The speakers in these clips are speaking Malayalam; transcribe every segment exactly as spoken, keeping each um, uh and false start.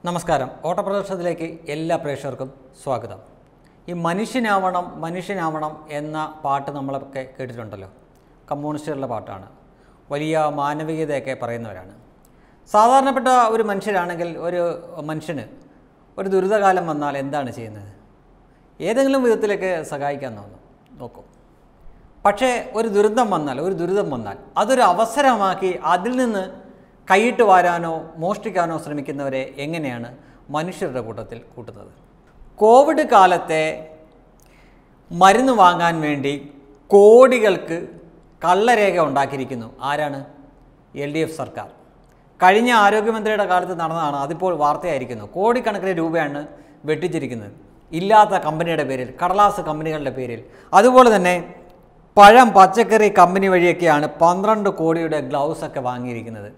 നമസ്കാരം. ഓട്ടപ്രദർശനത്തിലേക്ക് എല്ലാ പ്രേക്ഷകർക്കും സ്വാഗതം. ഈ മനുഷ്യനാവണം മനുഷ്യനാവണം എന്ന പാട്ട് നമ്മളൊക്കെ കേട്ടിട്ടുണ്ടല്ലോ. കമ്മ്യൂണിസ്റ്റുകളുടെ പാട്ടാണ്. വലിയ മാനവികതയൊക്കെ പറയുന്നവരാണ്. സാധാരണപ്പെട്ട ഒരു മനുഷ്യരാണെങ്കിൽ ഒരു മനുഷ്യന് ഒരു ദുരിതകാലം വന്നാൽ എന്താണ് ചെയ്യുന്നത്? ഏതെങ്കിലും വിധത്തിലേക്ക് സഹായിക്കാൻ തോന്നും നോക്കും. പക്ഷേ ഒരു ദുരന്തം വന്നാൽ ഒരു ദുരിതം വന്നാൽ അതൊരു അവസരമാക്കി അതിൽ നിന്ന് കൈയിട്ട് വാരാനോ മോഷ്ടിക്കാനോ ശ്രമിക്കുന്നവരെ എങ്ങനെയാണ് മനുഷ്യരുടെ കൂട്ടത്തിൽ കൂട്ടുന്നത്? കോവിഡ് കാലത്തെ മരുന്ന് വാങ്ങാൻ വേണ്ടി കോടികൾക്ക് കള്ളരേഖ ഉണ്ടാക്കിയിരിക്കുന്നു. ആരാണ്? എൽ ഡി എഫ് സർക്കാർ. കഴിഞ്ഞ ആരോഗ്യമന്ത്രിയുടെ കാലത്ത് നടന്നതാണ്. അതിപ്പോൾ വാർത്തയായിരിക്കുന്നു. കോടിക്കണക്കിന് രൂപയാണ് വെട്ടിച്ചിരിക്കുന്നത് ഇല്ലാത്ത കമ്പനിയുടെ പേരിൽ, കടലാസ് കമ്പനികളുടെ പേരിൽ. അതുപോലെ തന്നെ പഴം പച്ചക്കറി കമ്പനി വഴിയൊക്കെയാണ് പന്ത്രണ്ട് കോടിയുടെ ഗ്ലൗസൊക്കെ വാങ്ങിയിരിക്കുന്നത്.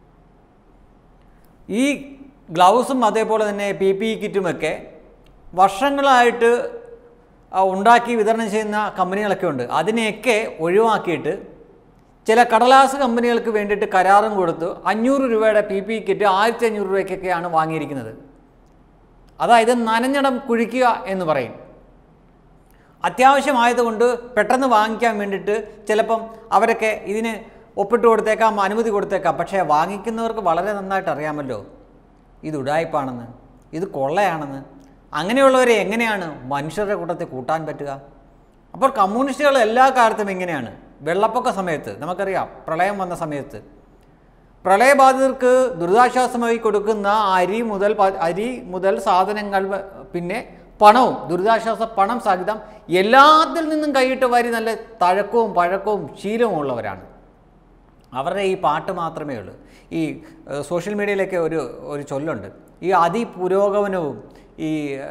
ഈ ഗ്ലൗസും അതേപോലെ തന്നെ പി പി ഇ കിറ്റുമൊക്കെ വർഷങ്ങളായിട്ട് ഉണ്ടാക്കി വിതരണം ചെയ്യുന്ന കമ്പനികളൊക്കെ ഉണ്ട്. അതിനെയൊക്കെ ഒഴിവാക്കിയിട്ട് ചില കടലാസ് കമ്പനികൾക്ക് വേണ്ടിയിട്ട് കരാറും കൊടുത്ത് അഞ്ഞൂറ് രൂപയുടെ പി പി ഇ കിറ്റ് ആയിരത്തി അഞ്ഞൂറ് രൂപയ്ക്കൊക്കെയാണ് വാങ്ങിയിരിക്കുന്നത്. അതായത് നനഞ്ഞടം കുഴിക്കുക എന്ന് പറയും. അത്യാവശ്യമായതുകൊണ്ട് പെട്ടെന്ന് വാങ്ങിക്കാൻ വേണ്ടിയിട്ട് ചിലപ്പം അവരൊക്കെ ഇതിന് ഒപ്പിട്ട് കൊടുത്തേക്കാം, അനുമതി കൊടുത്തേക്കാം. പക്ഷേ വാങ്ങിക്കുന്നവർക്ക് വളരെ നന്നായിട്ട് അറിയാമല്ലോ ഇത് ഉഡായിപ്പാണെന്ന്, ഇത് കൊള്ളയാണെന്ന്. അങ്ങനെയുള്ളവരെ എങ്ങനെയാണ് മനുഷ്യരുടെ കൂട്ടത്തിൽ കൂട്ടാൻ പറ്റുക? അപ്പോൾ കമ്മ്യൂണിസ്റ്റുകൾ എല്ലാ കാലത്തും എങ്ങനെയാണ്? വെള്ളപ്പൊക്ക സമയത്ത് നമുക്കറിയാം, പ്രളയം വന്ന സമയത്ത് പ്രളയബാധിതർക്ക് ദുരിതാശ്വാസമായി കൊടുക്കുന്ന അരി മുതൽ അരി മുതൽ സാധനങ്ങൾ, പിന്നെ പണവും, ദുരിതാശ്വാസ പണം സഹിതം എല്ലാത്തിൽ നിന്നും കൈയിട്ട് വാരി നല്ല തഴക്കവും പഴക്കവും ശീലവും ഉള്ളവരാണ്. അവരുടെ ഈ പാട്ട് മാത്രമേ ഉള്ളൂ. ഈ സോഷ്യൽ മീഡിയയിലൊക്കെ ഒരു ഒരു ചൊല്ലുണ്ട്, ഈ അതിപുരോഗമനവും ഈ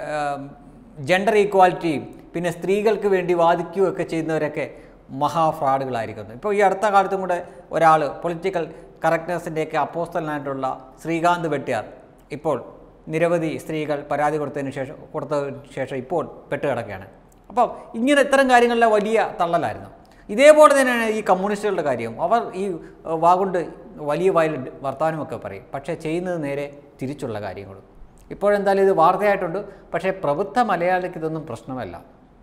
ജെൻഡർ ഈക്വാലിറ്റിയും പിന്നെ സ്ത്രീകൾക്ക് വേണ്ടി വാദിക്കുകയൊക്കെ ചെയ്യുന്നവരൊക്കെ മഹാ ഫ്രോഡുകളായിരിക്കുന്നു. ഇപ്പോൾ ഈ അടുത്ത കാലത്തും കൂടെ ഒരാൾ പൊളിറ്റിക്കൽ കറക്റ്റ്നെസ്സിൻ്റെയൊക്കെ അപ്പോസ്തലനായിട്ടുള്ള ശ്രീകാന്ത് വെട്ടിയാർ ഇപ്പോൾ നിരവധി സ്ത്രീകൾ പരാതി കൊടുത്തതിന് ശേഷം കൊടുത്തതിന് ശേഷം ഇപ്പോൾ പെട്ടുകിടക്കുകയാണ്. അപ്പം ഇങ്ങനെ ഇത്തരം കാര്യങ്ങളിലെ വലിയ തള്ളലായിരുന്നു. ഇതേപോലെ തന്നെയാണ് ഈ കമ്മ്യൂണിസ്റ്റുകളുടെ കാര്യം. അവർ ഈ വാഗുണ്ട് വലിയ വായിൽ വർത്തമാനമൊക്കെ പറയും, പക്ഷേ ചെയ്യുന്നത് നേരെ തിരിച്ചുള്ള കാര്യങ്ങളും. ഇപ്പോഴെന്തായാലും ഇത് വാർത്തയായിട്ടുണ്ട്. പക്ഷേ പ്രബുദ്ധ മലയാളിക്ക് ഇതൊന്നും പ്രശ്നമല്ല.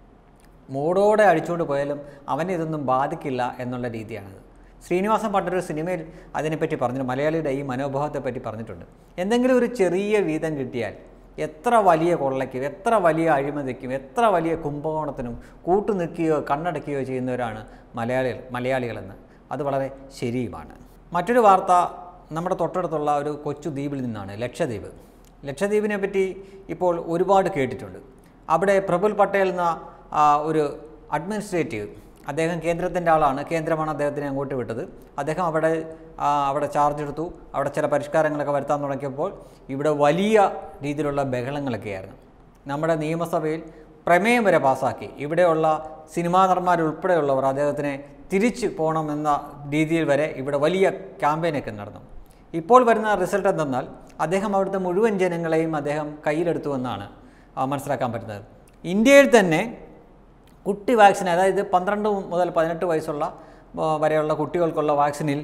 മൂടോടെ അടിച്ചുകൊണ്ട് പോയാലും അവനെ ഇതൊന്നും ബാധിക്കില്ല എന്നുള്ള രീതിയാണിത്. ശ്രീനിവാസൻ പണ്ടൊരു സിനിമയിൽ അതിനെപ്പറ്റി പറഞ്ഞു, മലയാളിയുടെ ഈ മനോഭാവത്തെപ്പറ്റി പറഞ്ഞിട്ടുണ്ട്. എന്തെങ്കിലും ഒരു ചെറിയ വീതം കിട്ടിയാൽ എത്ര വലിയ കൊള്ളയ്ക്കും എത്ര വലിയ അഴിമതിക്കും എത്ര വലിയ കുംഭകോണത്തിനും കൂട്ടു നിൽക്കുകയോ കണ്ണടയ്ക്കുകയോ ചെയ്യുന്നവരാണ് മലയാളികൾ മലയാളികളെന്ന്. അത് വളരെ ശരിയുമാണ്. മറ്റൊരു വാർത്ത നമ്മുടെ തൊട്ടടുത്തുള്ള ഒരു കൊച്ചു ദ്വീപിൽ നിന്നാണ്, ലക്ഷദ്വീപ്. ലക്ഷദ്വീപിനെ പറ്റി ഇപ്പോൾ ഒരുപാട് കേട്ടിട്ടുണ്ട്. അവിടെ പ്രഫുൽ പട്ടേൽ എന്ന ഒരു അഡ്മിനിസ്ട്രേറ്റീവ്, അദ്ദേഹം കേന്ദ്രത്തിൻ്റെ ആളാണ്, കേന്ദ്രമാണ് അദ്ദേഹത്തിനെ അങ്ങോട്ട് വിട്ടത്. അദ്ദേഹം അവിടെ അവിടെ ചാർജ് എടുത്തു. അവിടെ ചില പരിഷ്കാരങ്ങളൊക്കെ വരുത്താൻ തുടങ്ങിയപ്പോൾ ഇവിടെ വലിയ രീതിയിലുള്ള ബഹളങ്ങളൊക്കെയായിരുന്നു. നമ്മുടെ നിയമസഭയിൽ പ്രമേയം വരെ പാസ്സാക്കി. ഇവിടെയുള്ള സിനിമാ നടന്മാരുൾപ്പെടെയുള്ളവർ അദ്ദേഹത്തിനെ തിരിച്ചു പോകണമെന്ന രീതിയിൽ വരെ ഇവിടെ വലിയ ക്യാമ്പയിനൊക്കെ നടന്നു. ഇപ്പോൾ വരുന്ന റിസൾട്ട് എന്തെന്നാൽ അദ്ദേഹം അവിടുത്തെ മുഴുവൻ ജനങ്ങളെയും അദ്ദേഹം കയ്യിലെടുത്തുവെന്നാണ് മനസ്സിലാക്കാൻ പറ്റുന്നത്. ഇന്ത്യയിൽ തന്നെ കുട്ടി വാക്സിൻ, അതായത് പന്ത്രണ്ട് മുതൽ പതിനെട്ട് വയസ്സുള്ള വരെയുള്ള കുട്ടികൾക്കുള്ള വാക്സിനിൽ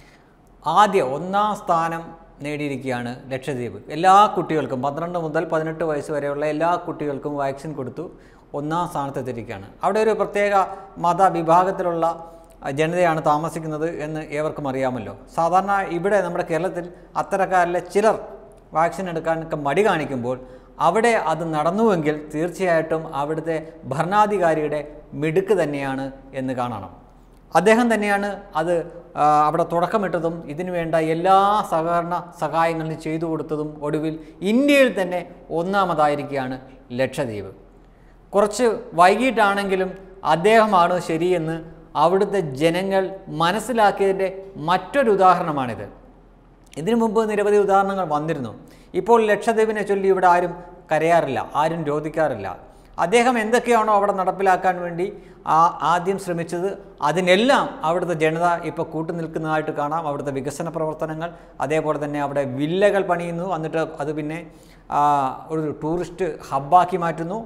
ആദ്യ ഒന്നാം സ്ഥാനം നേടിയിരിക്കുകയാണ് ലക്ഷദ്വീപ്. എല്ലാ കുട്ടികൾക്കും പന്ത്രണ്ട് മുതൽ പതിനെട്ട് വയസ്സ് വരെയുള്ള എല്ലാ കുട്ടികൾക്കും വാക്സിൻ കൊടുത്തു ഒന്നാം സ്ഥാനത്തെത്തിയിരിക്കുകയാണ്. അവിടെ ഒരു പ്രത്യേക മതവിഭാഗത്തിലുള്ള ജനതയാണ് താമസിക്കുന്നത് എന്ന് ഏവർക്കും അറിയാമല്ലോ. സാധാരണ ഇവിടെ നമ്മുടെ കേരളത്തിൽ അത്തരക്കാരിലെ ചിലർ വാക്സിൻ എടുക്കാനൊക്കെ മടി കാണിക്കുമ്പോൾ അവിടെ അത് നടന്നുവെങ്കിൽ തീർച്ചയായിട്ടും അവിടുത്തെ ഭരണാധികാരിയുടെ മിടുക്ക് തന്നെയാണ് എന്ന് കാണണം. അദ്ദേഹം തന്നെയാണ് അത് അവിടെ തുടക്കമിട്ടതും ഇതിനു വേണ്ട എല്ലാ സഹകരണ സഹായങ്ങളും ചെയ്തു കൊടുത്തതും. ഒടുവിൽ ഇന്ത്യയിൽ തന്നെ ഒന്നാമതായിരിക്കുകയാണ് ലക്ഷദ്വീപ്. കുറച്ച് വൈകിട്ടാണെങ്കിലും അദ്ദേഹമാണ് ശരിയെന്ന് അവിടുത്തെ ജനങ്ങൾ മനസ്സിലാക്കിയതിൻ്റെ മറ്റൊരു ഉദാഹരണമാണിത്. ഇതിനു മുമ്പ് നിരവധി ഉദാഹരണങ്ങൾ വന്നിരുന്നു. ഇപ്പോൾ ലക്ഷദ്വീപിനെ ചൊല്ലി ഇവിടെ ആരും കരയാറില്ല, ആരും രോധിക്കാറില്ല. അദ്ദേഹം എന്തൊക്കെയാണോ അവിടെ നടപ്പിലാക്കാൻ വേണ്ടി ആ ആദ്യം ശ്രമിച്ചത് അതിനെല്ലാം അവിടുത്തെ ജനത ഇപ്പോൾ കൂട്ടുനിൽക്കുന്നതായിട്ട് കാണാം. അവിടുത്തെ വികസന പ്രവർത്തനങ്ങൾ, അതേപോലെ തന്നെ അവിടെ വില്ലകൾ പണിയുന്നു, എന്നിട്ട് അത് പിന്നെ ഒരു ടൂറിസ്റ്റ് ഹബ്ബാക്കി മാറ്റുന്നു.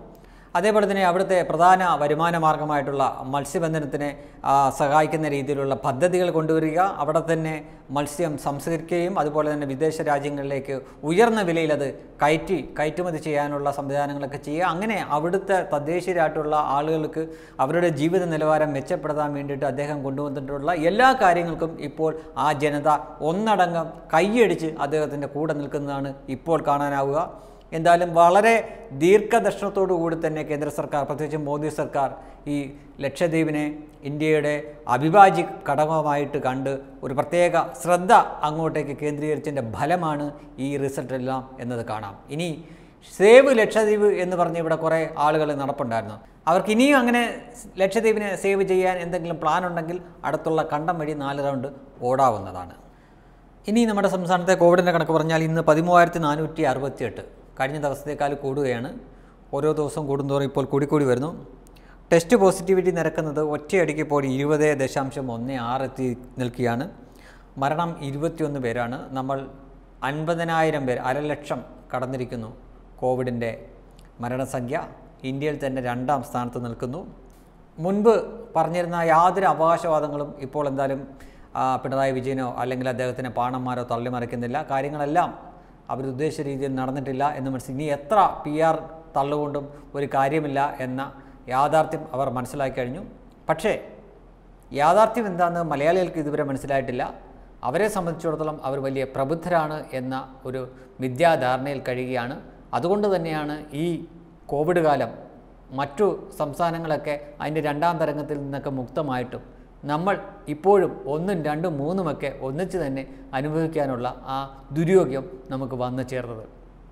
അതേപോലെ തന്നെ അവിടുത്തെ പ്രധാന വരുമാന മാർഗമായിട്ടുള്ള മത്സ്യബന്ധനത്തിനെ സഹായിക്കുന്ന രീതിയിലുള്ള പദ്ധതികൾ കൊണ്ടുവരിക, അവിടെ തന്നെ മത്സ്യം സംസ്കരിക്കുകയും അതുപോലെ തന്നെ വിദേശ രാജ്യങ്ങളിലേക്ക് ഉയർന്ന വിലയിൽ അത് കയറ്റി കയറ്റുമതി ചെയ്യാനുള്ള സംവിധാനങ്ങളൊക്കെ ചെയ്യുക. അങ്ങനെ അവിടുത്തെ തദ്ദേശീയരായിട്ടുള്ള ആളുകൾക്ക് അവരുടെ ജീവിത നിലവാരം മെച്ചപ്പെടുത്താൻ വേണ്ടിയിട്ട് അദ്ദേഹം കൊണ്ടുവന്നിട്ടുള്ള എല്ലാ കാര്യങ്ങൾക്കും ഇപ്പോൾ ആ ജനത ഒന്നടങ്കം കൈയടിച്ച് അദ്ദേഹത്തിൻ്റെ കൂടെ നിൽക്കുന്നതാണ് ഇപ്പോൾ കാണാനാവുക. എന്തായാലും വളരെ ദീർഘദർശനത്തോടു കൂടി തന്നെ കേന്ദ്ര സർക്കാർ, പ്രത്യേകിച്ച് മോദി സർക്കാർ, ഈ ലക്ഷദ്വീപിനെ ഇന്ത്യയുടെ അവിഭാജ്യ ഘടകമായിട്ട് കണ്ട് ഒരു പ്രത്യേക ശ്രദ്ധ അങ്ങോട്ടേക്ക് കേന്ദ്രീകരിച്ചതിൻ്റെ ഫലമാണ് ഈ റിസൾട്ടെല്ലാം എന്നത് കാണാം. ഇനി സേവ് ലക്ഷദ്വീപ് എന്ന് പറഞ്ഞ് ഇവിടെ കുറേ ആളുകൾ നടപ്പുണ്ടായിരുന്നു. അവർക്ക് ഇനിയും അങ്ങനെ ലക്ഷദ്വീപിനെ സേവ് ചെയ്യാൻ എന്തെങ്കിലും പ്ലാൻ ഉണ്ടെങ്കിൽ അടുത്തുള്ള കണ്ടം വഴി നാല് റൗണ്ട് ഓടാവുന്നതാണ്. ഇനി നമ്മുടെ സംസ്ഥാനത്തെ കോവിഡിൻ്റെ കണക്ക് പറഞ്ഞാൽ ഇന്ന് പതിമൂവായിരത്തി നാനൂറ്റി അറുപത്തി എട്ട് കഴിഞ്ഞ ദിവസത്തേക്കാൾ കൂടുകയാണ്. ഓരോ ദിവസവും കൂടുന്തോറും ഇപ്പോൾ കൂടിക്കൂടി വരുന്നു. ടെസ്റ്റ് പോസിറ്റിവിറ്റി നിരക്കുന്നത് ഒറ്റയടിക്ക് ഇപ്പോൾ ഇരുപത് ദശാംശം ഒന്ന് ആറ് എത്തി നിൽക്കുകയാണ്. മരണം ഇരുപത്തിയൊന്ന് പേരാണ്. നമ്മൾ അൻപതിനായിരം പേർ, അരലക്ഷം കടന്നിരിക്കുന്നു കോവിഡിൻ്റെ മരണസംഖ്യ. ഇന്ത്യയിൽ തന്നെ രണ്ടാം സ്ഥാനത്ത് നിൽക്കുന്നു. മുൻപ് പറഞ്ഞിരുന്ന യാതൊരു അവകാശവാദങ്ങളും ഇപ്പോൾ എന്തായാലും പിണറായി വിജയനോ അല്ലെങ്കിൽ അദ്ദേഹത്തിൻ്റെ പാണന്മാരോ തള്ളിമറിക്കുന്നില്ല. കാര്യങ്ങളെല്ലാം അവരുദ്ദേശിച്ച രീതിയിൽ നടന്നിട്ടില്ല എന്ന് മനസ്സിൽ ഇനി എത്ര പി ആർ തള്ളുകൊണ്ടും ഒരു കാര്യമില്ല എന്ന യാഥാർത്ഥ്യം അവർ മനസ്സിലാക്കി കഴിഞ്ഞു. പക്ഷേ യാഥാർത്ഥ്യം എന്താണെന്ന് മലയാളികൾക്ക് ഇതുവരെ മനസ്സിലായിട്ടില്ല. അവരെ സംബന്ധിച്ചിടത്തോളം അവർ വലിയ പ്രബുദ്ധരാണ് എന്ന ഒരു മിഥ്യാധാരണയിൽ കഴിയുകയാണ്. അതുകൊണ്ട് തന്നെയാണ് ഈ കോവിഡ് കാലം മറ്റു സംസ്ഥാനങ്ങളൊക്കെ അതിൻ്റെ രണ്ടാം തരംഗത്തിൽ നിന്നൊക്കെ മുക്തമായിട്ടും നമ്മൾ ഇപ്പോഴും ഒന്നും രണ്ടും മൂന്നുമൊക്കെ ഒന്നിച്ച് തന്നെ അനുഭവിക്കാനുള്ള ആ ദുര്യോഗം നമുക്ക് വന്നു ചേർന്നത്.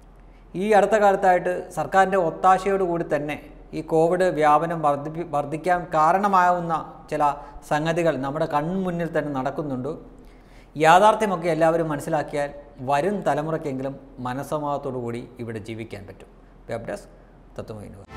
ഈ അടുത്ത കാലത്തായിട്ട് സർക്കാരിൻ്റെ ഒത്താശയോടുകൂടി തന്നെ ഈ കോവിഡ് വ്യാപനം വർദ്ധിപ്പി വർദ്ധിക്കാൻ കാരണമാവുന്ന ചില സംഗതികൾ നമ്മുടെ കൺമുന്നിൽ തന്നെ നടക്കുന്നുണ്ട്. യാഥാർത്ഥ്യമൊക്കെ എല്ലാവരും മനസ്സിലാക്കിയാൽ വരും തലമുറയ്ക്കെങ്കിലും മനസ്സമാധത്തോടു കൂടി ഇവിടെ ജീവിക്കാൻ പറ്റും. Web desk Tatwamayi.